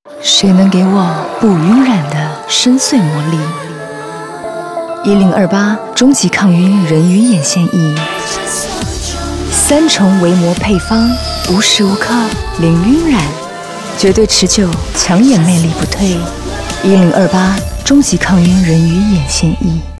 谁能给我不晕染的深邃魔力？1028终极抗晕人鱼眼线液，3重维膜配方，无时无刻零晕染，绝对持久，抢眼魅力不退。1028终极抗晕人鱼眼线液。